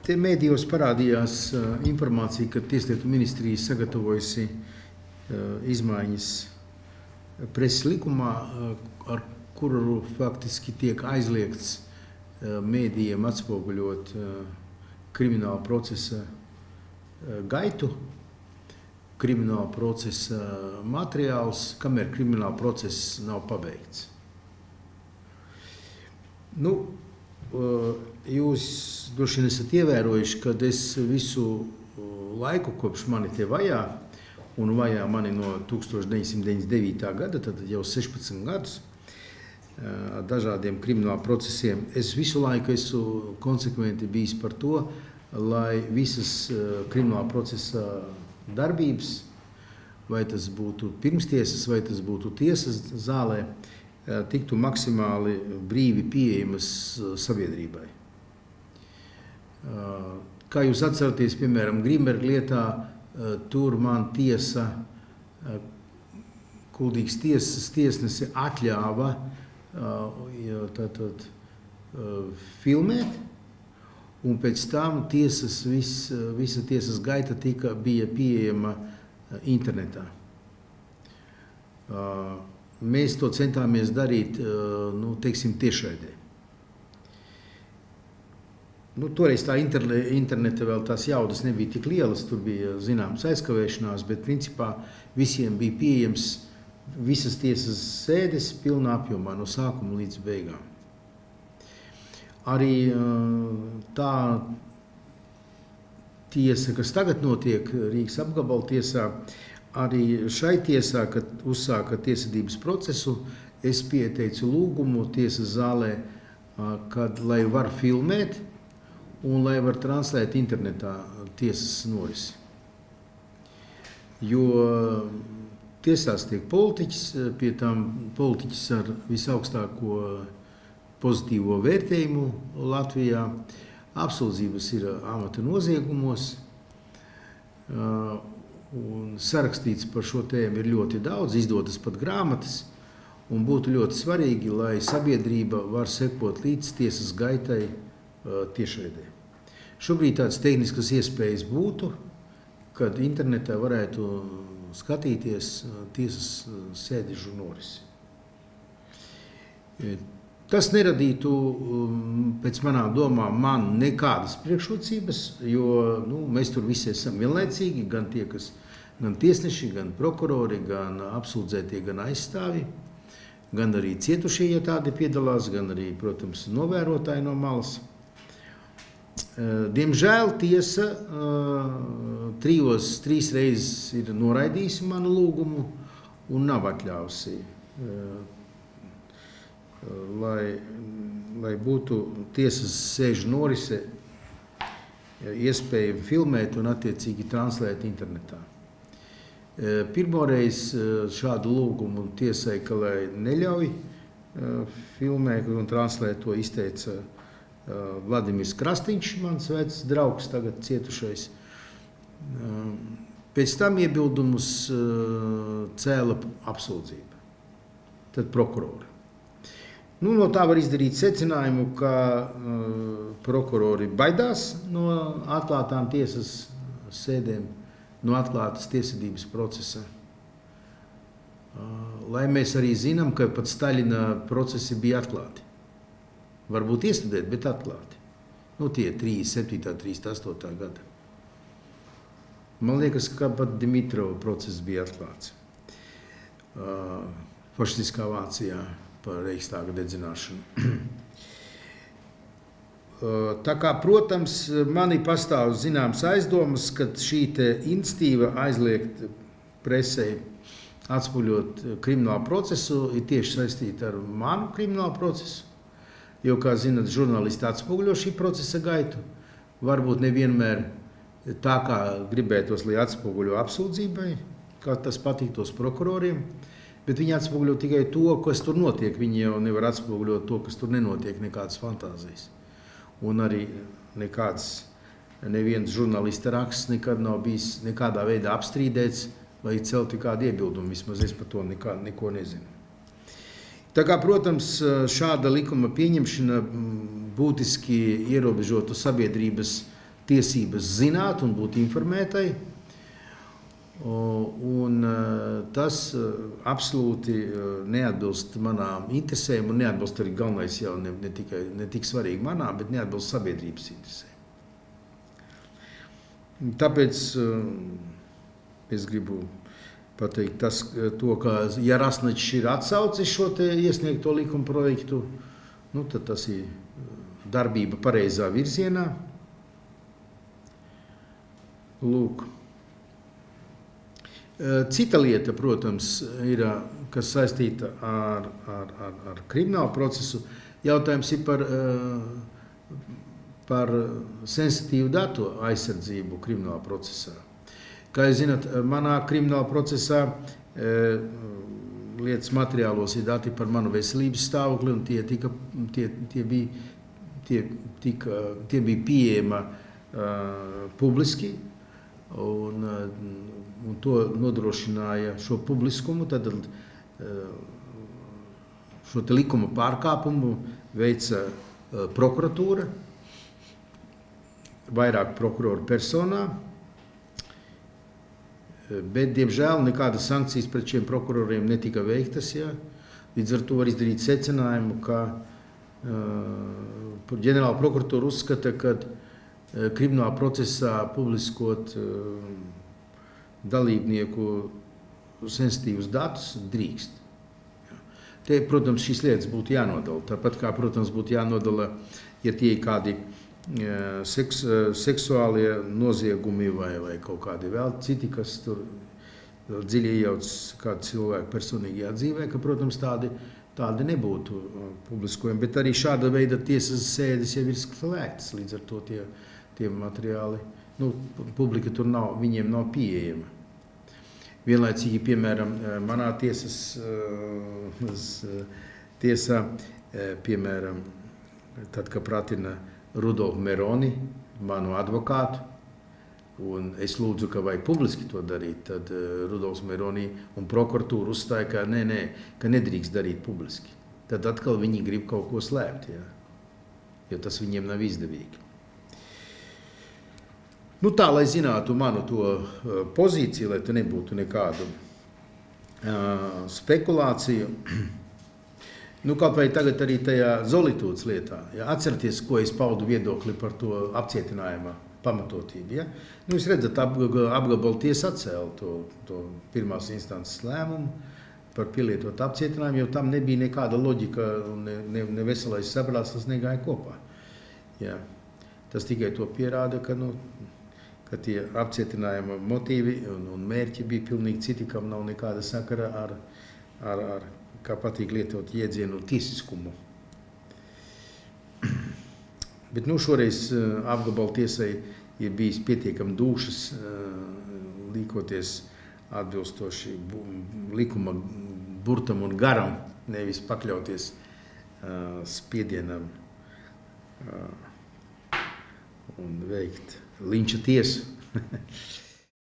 Te mēdījos parādījās informācija, ka Tieslietu ministrija sagatavojusi izmaiņas preses likumā, ar kuru faktiski tiek aizliegts mēdījiem atspoguļot krimināla procesa gaitu, krimināla procesa materiāls, kamēr krimināla process nav pabeigts. Nu, jūs droši vien esat ievērojuši, kad es visu laiku, kopš mani te vajā, un vajā mani no 1999. gada, tad jau 16 gadus, ar dažādiem krimināla procesiem, es visu laiku esmu konsekventi bijis par to, lai visas krimināla procesa darbības, vai tas būtu pirmstiesas, vai tas būtu tiesas zālē, tiktu maksimāli brīvi pieejamas sabiedrībai. Kā jūs atceraties, piemēram, Grimberga lietā, tur man tiesa, Kuldīgas tiesas tiesnese atļāva filmēt, un pēc tam visa tiesas gaita bija pieejama internetā. Mēs to centāmies darīt, teiksim, tiešraidē. Toreiz tā interneta vēl tās jaudas nebija tik lielas, tur bija zināms aizkavēšanās, bet principā visiem bija pieejams visas tiesas sēdes pilnā apjomā, no sākuma līdz beigām. Arī tā tiesa, kas tagad notiek Rīgas apgabala tiesā, arī šai tiesā, kad uzsāka tiesvedības procesu, es pieteicu lūgumu tiesas zālē, lai var filmēt un lai var translēt internetā tiesas norisi. Jo tiesās tiek politiķis, pie tam politiķis ar visaugstāko pozitīvo vērtējumu Latvijā, apsūdzības ir amata noziegumos, un sarakstīts par šo tēmu ir ļoti daudz, izdotas pat grāmatas, un būtu ļoti svarīgi, lai sabiedrība var sekot līdz tiesas gaitai tiešraidē. Šobrīd tādas tehniskas iespējas būtu, kad internetā varētu skatīties tiesas sēdežu norisi. Tas neradītu, pēc manām domām, man nekādas priekšrocības, jo mēs tur visi esam vienlaicīgi, gan tiesneši, gan prokurori, gan apsūdzētie, gan aizstāvi, gan arī cietušie, ja tādi piedalās, gan arī, protams, novērotāji no malas. Diemžēl tiesa trīs reizes ir noraidījusi manu lūgumu un nav atļāvusi, lai būtu tiesas sēžu norise iespējami filmēt un attiecīgi translēt internetā. Pirmoreiz šādu lūgumu tiesai, ka lai neļauj filmēt un translēt, to izteica Vladimirs Krastīņš, mans vecs draugs, tagad cietušais. Pēc tam iebildumus cēla apsūdzība, tad prokurori. No tā var izdarīt secinājumu, ka prokurori baidās no atklātām tiesas sēdēm, no atklātas tiesvedības procesa. Lai mēs arī zinām, ka pat Staļina procesi bija atklāti. Varbūt iestudēt, bet atklāti. Tie 37. 38. gada. Man liekas, ka pat Dimitrova process bija atklāts. Fašistiskā Vācijā par Reichstāga dedzināšanu. Tā kā, protams, mani pastāv zināms aizdomas, ka šī iniciatīva aizliegt presei atspoguļot kriminālu procesu ir tieši saistīta ar manu kriminālu procesu. Jo, kā zināt, žurnālisti atspoguļo šī procesa gaitu. Varbūt nevienmēr tā, kā gribētos, lai atspoguļo apsūdzībai, kā tas patīktos prokuroriem, bet viņi atspoguļo tikai to, kas tur notiek. Viņi jau nevar atspoguļot to, kas tur nenotiek, nekādas fantāzijas. Un arī neviens žurnālista raksts nekad nav bijis nekādā veidā apstrīdēts vai celti kādu iebildumu. Vismaz es par to neko nezinu. Tā kā, protams, šāda likuma pieņemšana būtiski ierobežotu sabiedrības tiesības zināt un būt informētai. Un tas absolūti neatbilst manām interesēm un neatbilst arī galvenais jau ne tik svarīgi manām, bet neatbilst sabiedrības interesēm. Tāpēc es gribu pateikt to, ka ja Rasnačs ir atsaucis šo te iesniegto likuma projektu, nu, tad tas ir darbība pareizā virzienā. Lūk. Cita lieta, protams, ir, kas saistīta ar kriminālu procesu. Jautājums ir par sensitīvu datu aizsardzību krimināla procesā. Kā jūs zināt, manā krimināla procesā lietas materiālos ir dati par manu veselības stāvokli, un tie bija pieejama publiski, un to nodrošināja šo publiskumu, tad šo te likuma pārkāpumu veica prokuratūra, vairāk prokuroru personā, bet, diemžēl, nekādas sankcijas pret šiem prokuroriem netika veiktas. Ja? Līdz ar to var izdarīt secinājumu, ka ģenerāla prokuratūra uzskata, ka krimināla procesā publiskot dalībnieku sensitīvus datus drīkst. Te, protams, šīs lietas būtu jānodala. Tāpat kā, protams, būtu jānodala, ja tie ir kādi seksuālie noziegumi vai kaut kādi vēl citi, kas tur dziļi iejauc kādu cilvēku personīgajā dzīvē, ka, protams, tādi nebūtu publiskojumi. Bet arī šāda veida tiesas sēdes jau ir slēgtas, līdz ar to tie materiāli, nu, publika tur nav, viņiem nav pieejama. Vienlaicīgi, piemēram, manā tiesā, piemēram, tad, kad pratina Rudolfu Meroni, manu advokātu, un es lūdzu, ka vajag publiski to darīt, tad Rudolfs Meroni un prokuratūra uzstāja, ka nedrīkst darīt publiski. Tad atkal viņi grib kaut ko slēpt, ja? Jo tas viņiem nav izdevīgi. Nu tā, lai zinātu manu to pozīciju, lai te nebūtu nekādu spekulāciju. Nu, kaut vai tagad arī tajā Zolitūdas lietā. Ja, atcerieties, ko es paudu viedokli par to apcietinājuma pamatotību. Ja? Nu, jūs redzat, apgabalu tiesa atcēla to pirmās instances lēmumu par pielietotu apcietinājumu, jo tam nebija nekāda loģika un ne veselais saprāts, tas negāja kopā. Ja. Tas tikai to pierāda, ka tie apcietinājuma motīvi un mērķi bija pilnīgi citi, kam nav nekāda sakara ar kā patīk lietot jēdzienu tiesiskumu. Bet šoreiz apgabalu tiesai ir bijis pietiekami dūšas līkoties atbilstoši likuma burtam un garam, nevis pakļauties spiedienam un veikt linča tiesu.